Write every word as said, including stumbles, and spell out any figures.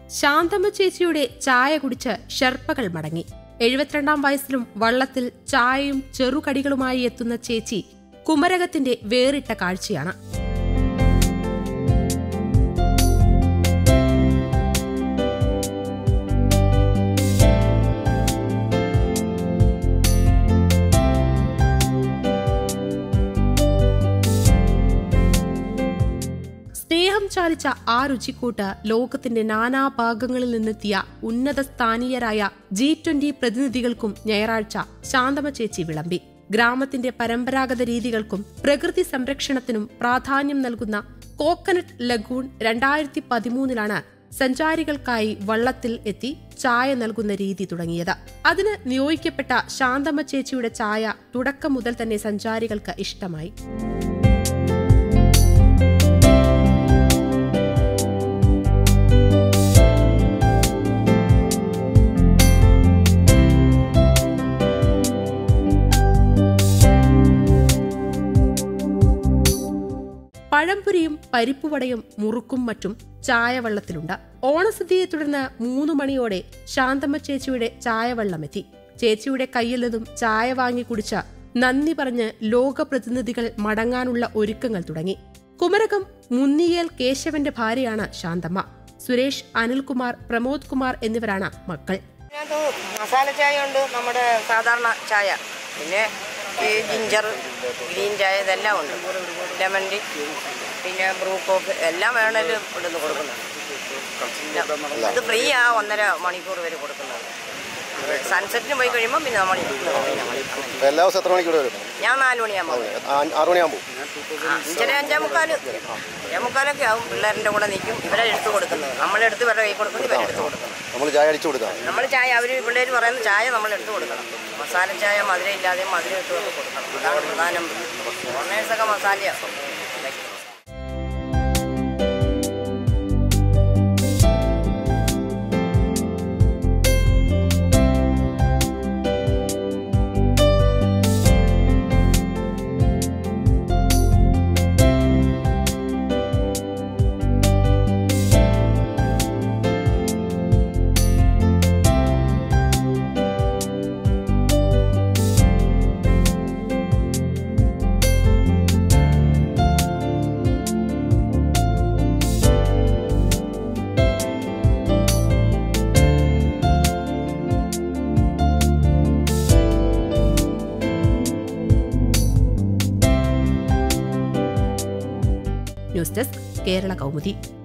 ശാന്തമ്മ ചേച്ചിയുടെ ചായ കുടിച്ച് ഷെർപ്പകൾ മടങ്ങി. എഴുപത്തിരണ്ടാം വയസ്സിലും വള്ളത്തിൽ ചായയും ചെറുകടികളുമായി എത്തുന്ന ചേച്ചി കുമരകത്തിന്റെ വേറിട്ട കാഴ്ചയാണ്. സ്നേഹം ചാലിച്ച ആ രുചിക്കൂട്ട് ലോകത്തിന്റെ നാനാഭാഗങ്ങളിൽ നിന്നെത്തിയ ഉന്നത സ്ഥാനീയരായ ജി ട്വന്റി പ്രതിനിധികൾക്കും ഞായറാഴ്ച ശാന്തമ്മ ചേച്ചി വിളമ്പി. ഗ്രാമത്തിന്റെ പരമ്പരാഗത രീതികൾക്കും പ്രകൃതി സംരക്ഷണത്തിനും പ്രാധാന്യം നൽകുന്ന കോക്കനട്ട് ലഗൂൺ രണ്ടായിരത്തി പതിമൂന്നിലാണ് സഞ്ചാരികൾക്കായി വള്ളത്തിൽ എത്തി ചായ നൽകുന്ന രീതി തുടങ്ങിയത്. അതിന് നിയോഗിക്കപ്പെട്ട ശാന്തമ്മ ചേച്ചിയുടെ ചായ തുടക്കം മുതൽ തന്നെ സഞ്ചാരികൾക്ക് ഇഷ്ടമായി. പഴംപൊരിയും പരിപ്പുവടയും മുറുക്കും മറ്റും ചായവെള്ളത്തിലുണ്ട്. ഓണസദ്യയെ തുടർന്ന് മൂന്നു മണിയോടെ ശാന്തമ്മ ചേച്ചിയുടെ ചായവെള്ളമെത്തി. ചേച്ചിയുടെ കയ്യിൽ നിന്നും ചായ വാങ്ങി കുടിച്ച നന്ദി പറഞ്ഞ് ലോകപ്രതിനിധികൾ മടങ്ങാനുള്ള ഒരുക്കങ്ങൾ തുടങ്ങി. കുമരകം മുന്നിയേൽ കേശവന്റെ ഭാര്യയാണ് ശാന്തമ്മ. സുരേഷ്, അനിൽകുമാർ, പ്രമോദ് കുമാർ എന്നിവരാണ് മക്കൾ. മസാല ചായ ഉണ്ട്, നമ്മുടെ സാധാരണ ചായ, പിന്നെ ഈ ജിഞ്ചർ, ഗ്രീൻ ചായ ഇതെല്ലാം ഉണ്ട്, ലെമൺ ടീ, പിന്നെ ബ്രൂ കോഫി എല്ലാം വേണേലും ഇവിടുന്ന് കൊടുക്കുന്നുണ്ട്. ഇത് ഫ്രീ ആ ഒന്നര മണിക്കൂർ വരെ കൊടുക്കുന്നത്. സൺസെറ്റിന് പോയി കഴിയുമ്പോൾ പിന്നെ നമ്മൾ എല്ലാ ദിവസവും എത്ര മണിക്കൂർ വരും? ഞാൻ നാല് മണിയാകുമ്പോൾ ആറു മണിയാകുമ്പോൾ അഞ്ചര അഞ്ചേ മുക്കാൽ അഞ്ചേ മുക്കാലൊക്കെ ആവും. പിള്ളേരുടെ കൂടെ നിൽക്കും, ഇവരെ എടുത്ത് കൊടുക്കുന്നത്. നമ്മളെടുത്ത് ഇവരുടെ കൈ കൊടുക്കുന്നത്, ഇവരെ എടുത്ത് കൊടുക്കണം. നമ്മൾ ചായ അടിച്ചു കൊടുക്കാം. നമ്മൾ ചായ അവർ പിള്ളേർ പറയുന്ന ചായ നമ്മൾ എടുത്ത് കൊടുക്കണം. മസാല ചായ മധുരം ഇല്ലാതെയും മധുരം ഇട്ടുകൊണ്ട് കൊടുക്കണം. അതാണ് പ്രധാനം. ഫോറിനേഴ്സൊക്കെ മസാലയാണ്. News desk, Kerala Kaumudi.